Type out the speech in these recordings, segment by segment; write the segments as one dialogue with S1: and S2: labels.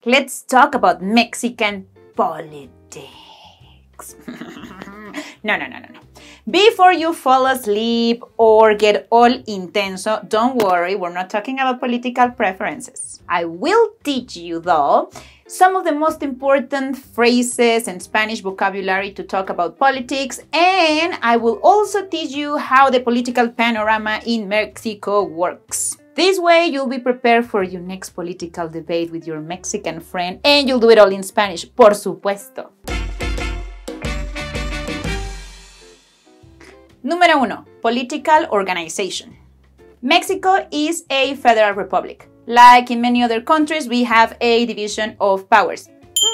S1: Let's talk about Mexican politics. No. Before you fall asleep or get all intenso, don't worry, we're not talking about political preferences. I will teach you, though, some of the most important phrases and Spanish vocabulary to talk about politics, and I will also teach you how the political panorama in Mexico works. This way, you'll be prepared for your next political debate with your Mexican friend, and you'll do it all in Spanish, por supuesto. Número 1. Political organization. Mexico is a federal republic. Like in many other countries, we have a division of powers.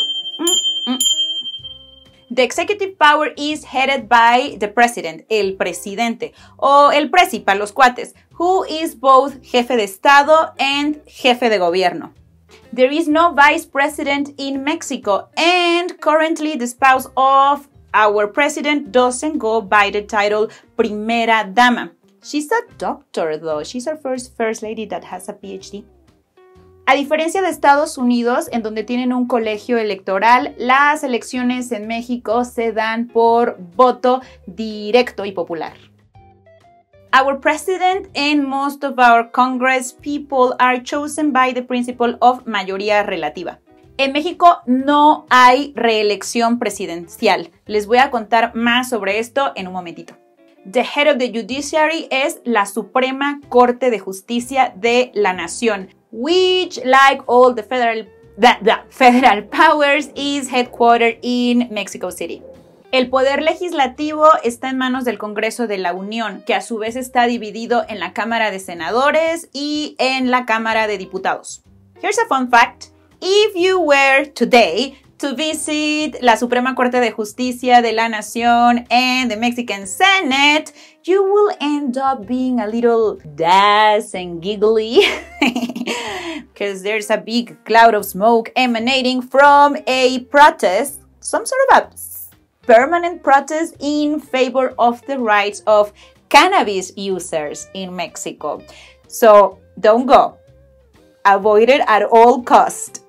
S1: The executive power is headed by the president, el presidente, o el presi para los cuates, who is both jefe de Estado and jefe de gobierno. There is no vice president in Mexico, and currently the spouse of our president doesn't go by the title Primera Dama. She's a doctor, though. She's our first lady that has a PhD. A diferencia de Estados Unidos, en donde tienen un colegio electoral, las elecciones en México se dan por voto directo y popular. Our president and most of our Congress people are chosen by the principle of mayoría relativa. En México no hay reelección presidencial. Les voy a contar más sobre esto en un momentito. The head of the judiciary es la Suprema Corte de Justicia de la Nación, which, like all the federal powers, is headquartered in Mexico City. El poder legislativo está en manos del Congreso de la Unión, que a su vez está dividido en la Cámara de Senadores y en la Cámara de Diputados. Here's a fun fact. If you were today to visit la Suprema Corte de Justicia de la Nación and the Mexican Senate, you will end up being a little dazed and giggly because there's a big cloud of smoke emanating from a protest, some sort of a permanent protest in favor of the rights of cannabis users in Mexico. So don't go. Avoid it at all costs.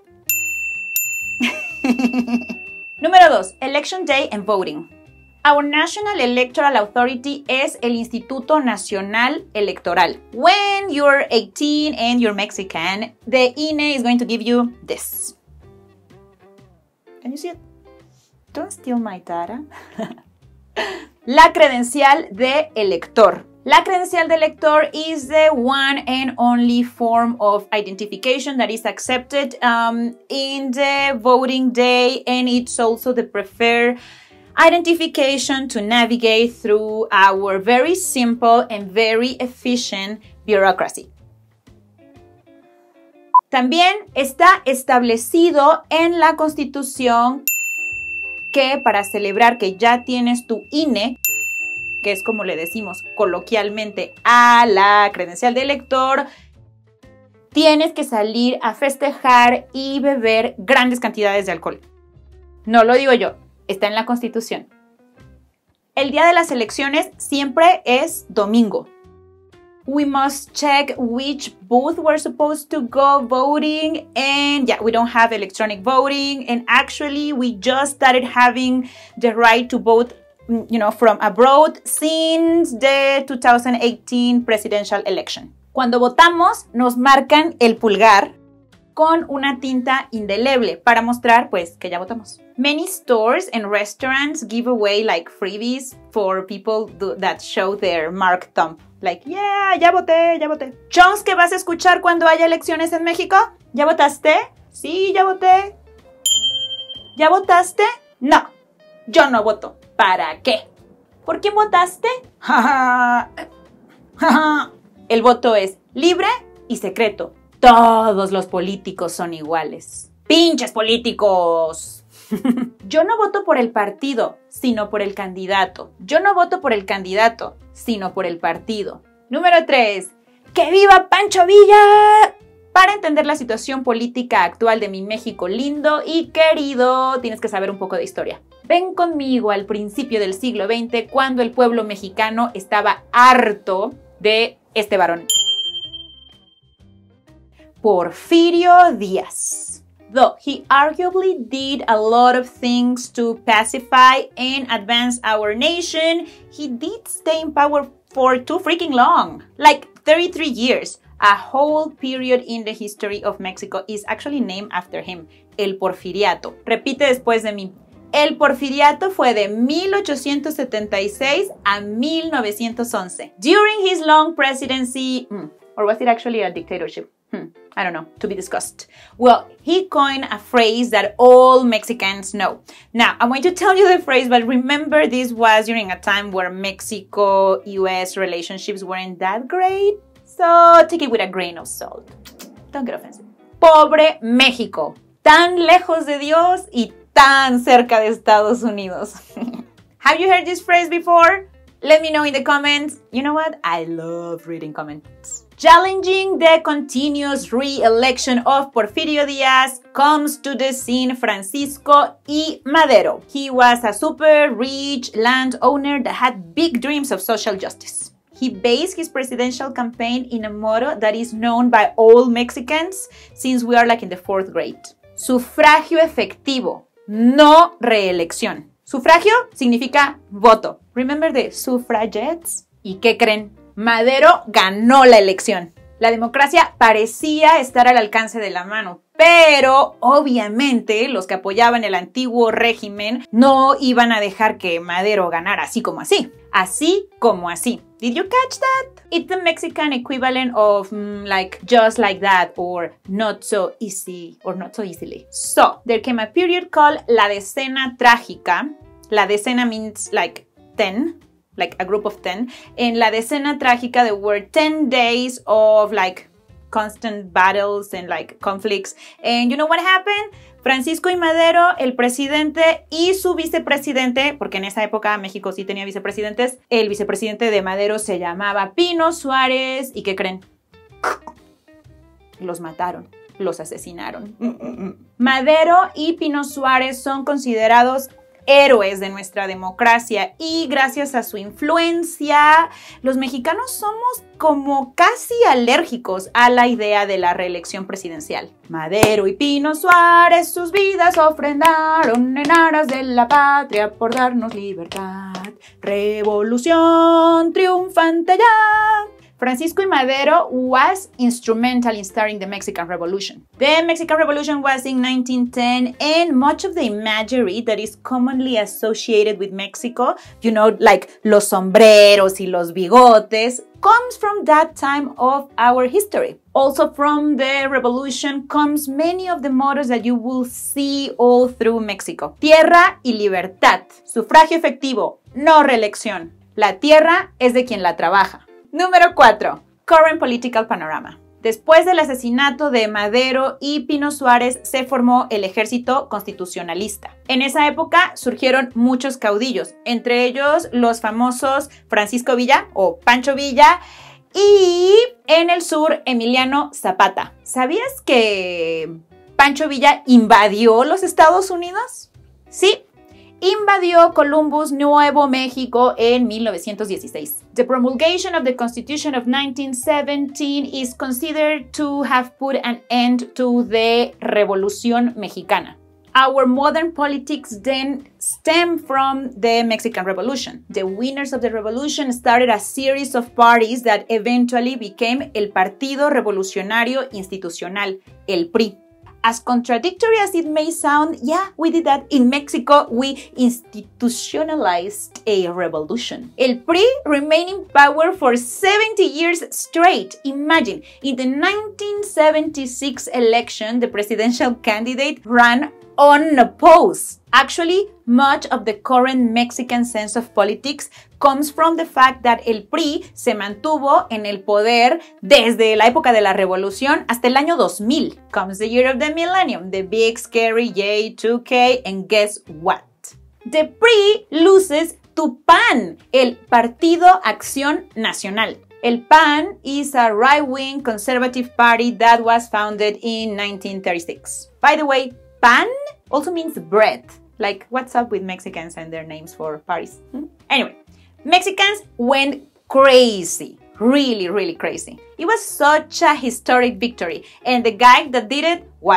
S1: Número 2. Election Day and Voting. Our National Electoral Authority es el Instituto Nacional Electoral. When you're 18 and you're Mexican, the INE is going to give you this. Can you see it? Don't steal my data. La credencial de elector. La credencial de elector is the one and only form of identification that is accepted in the voting day, and it's also the preferred identification to navigate through our very simple and very efficient bureaucracy. También está establecido en la Constitución que para celebrar que ya tienes tu INE, que es como le decimos coloquialmente a la credencial de elector, tienes que salir a festejar y beber grandes cantidades de alcohol. No lo digo yo, está en la Constitución. El día de las elecciones siempre es domingo. We must check which booth we're supposed to go voting, and yeah, we don't have electronic voting, and actually we just started having the right to vote from abroad since the 2018 presidential election. Cuando votamos, nos marcan el pulgar con una tinta indeleble para mostrar, pues, que ya votamos. Many stores and restaurants give away like freebies for people that show their marked thumb. Like, yeah, ya voté, ya voté. Chons, ¿qué vas a escuchar cuando haya elecciones en México? ¿Ya votaste? Sí, ya voté. ¿Ya votaste? No, yo no voto. ¿Para qué? ¿Por quién votaste? El voto es libre y secreto. Todos los políticos son iguales. ¡Pinches políticos! Yo no voto por el partido, sino por el candidato. Yo no voto por el candidato, sino por el partido. Número 3. ¡Que viva Pancho Villa! Para entender la situación política actual de mi México lindo y querido, tienes que saber un poco de historia. Ven conmigo al principio del siglo XX, cuando el pueblo mexicano estaba harto de este varón. Porfirio Díaz. Though he arguably did a lot of things to pacify and advance our nation, he did stay in power for too freaking long, like 33 years. A whole period in the history of Mexico is actually named after him, el Porfiriato. Repite después de mí. El Porfiriato fue de 1876 a 1911. During his long presidency, or was it actually a dictatorship? I don't know, to be discussed. Well, he coined a phrase that all Mexicans know. Now, I'm going to tell you the phrase, but remember this was during a time where Mexico-US relationships weren't that great. So take it with a grain of salt. Don't get offensive. Pobre México. Tan lejos de Dios y tan cerca de Estados Unidos. Have you heard this phrase before? Let me know in the comments. You know what? I love reading comments. Challenging the continuous re-election of Porfirio Díaz comes to the scene Francisco I. Madero. He was a super rich landowner that had big dreams of social justice. He based his presidential campaign in a motto that is known by all Mexicans since we are like in the 4th grade. Sufragio efectivo, no reelección. Sufragio significa voto. Remember the suffragettes? ¿Y qué creen? Madero ganó la elección. La democracia parecía estar al alcance de la mano, pero obviamente los que apoyaban el antiguo régimen no iban a dejar que Madero ganara así como así. Así como así. Did you catch that? It's the Mexican equivalent of like just like that or not so easy or not so easily. So, there came a period called La Decena Trágica. La decena means like 10. Like a group of 10. In La Decena Trágica, there were 10 days of like constant battles and like conflicts. And you know what happened? Francisco I. Madero, el presidente y su vicepresidente, porque en esa época México sí tenía vicepresidentes, el vicepresidente de Madero se llamaba Pino Suárez. ¿Y qué creen? Los mataron, los asesinaron. Madero y Pino Suárez son considerados héroes de nuestra democracia y gracias a su influencia, los mexicanos somos como casi alérgicos a la idea de la reelección presidencial. Madero y Pino Suárez sus vidas ofrendaron en aras de la patria por darnos libertad. Revolución triunfante ya. Francisco I. Madero was instrumental in starting the Mexican Revolution. The Mexican Revolution was in 1910 and much of the imagery that is commonly associated with Mexico, you know, like los sombreros y los bigotes, comes from that time of our history. Also from the revolution comes many of the mottos that you will see all through Mexico. Tierra y libertad. Sufragio efectivo, no reelección. La tierra es de quien la trabaja. Número 4. Current Political Panorama. Después del asesinato de Madero y Pino Suárez se formó el Ejército Constitucionalista. En esa época surgieron muchos caudillos, entre ellos los famosos Francisco Villa o Pancho Villa y en el sur Emiliano Zapata. ¿Sabías que Pancho Villa invadió los Estados Unidos? Sí. Invadió Columbus, Nuevo México en 1916. The promulgation of the Constitution of 1917 is considered to have put an end to the Revolución Mexicana. Our modern politics then stem from the Mexican Revolution. The winners of the revolution started a series of parties that eventually became el Partido Revolucionario Institucional, el PRI. As contradictory as it may sound, yeah, we did that. In Mexico, we institutionalized a revolution. El PRI remained in power for 70 years straight. Imagine, in the 1976 election, the presidential candidate ran unopposed. Actually, much of the current Mexican sense of politics comes from the fact that el PRI se mantuvo en el poder desde la época de la revolución hasta el año 2000. Comes the year of the millennium, the big scary Y2K, and guess what? The PRI loses to PAN, el Partido Acción Nacional. El PAN is a right-wing conservative party that was founded in 1936. By the way, PAN also means bread. Like, what's up with Mexicans and their names for parties? Anyway, Mexicans went crazy. Really, really crazy. It was such a historic victory. And the guy that did it was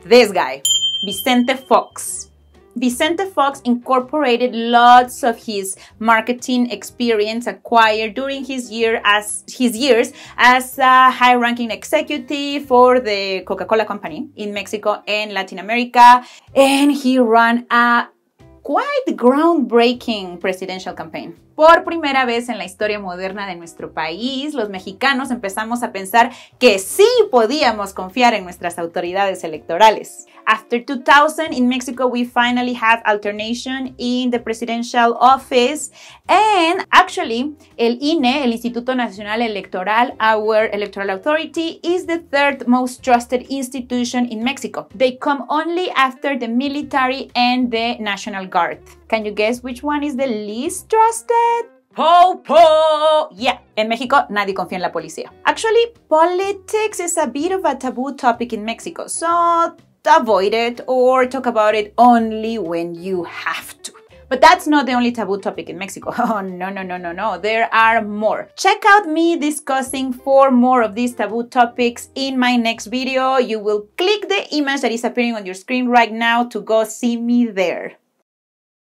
S1: This guy, Vicente Fox. Vicente Fox incorporated lots of his marketing experience acquired during his years as a high-ranking executive for the Coca-Cola company in Mexico and Latin America, and he ran a quite groundbreaking presidential campaign. Por primera vez en la historia moderna de nuestro país, los mexicanos empezamos a pensar que sí podíamos confiar en nuestras autoridades electorales. After 2000, in Mexico, we finally have alternation in the presidential office, and actually, el INE, el Instituto Nacional Electoral, our electoral authority, is the third most trusted institution in Mexico. They come only after the military and the National Guard. Can you guess which one is the least trusted? Po! Yeah, en México nadie confía en la policía. Actually, politics is a bit of a taboo topic in Mexico, so avoid it or talk about it only when you have to. But that's not the only taboo topic in Mexico. Oh, no. There are more. Check out me discussing 4 more of these taboo topics in my next video. You will click the image that is appearing on your screen right now to go see me there.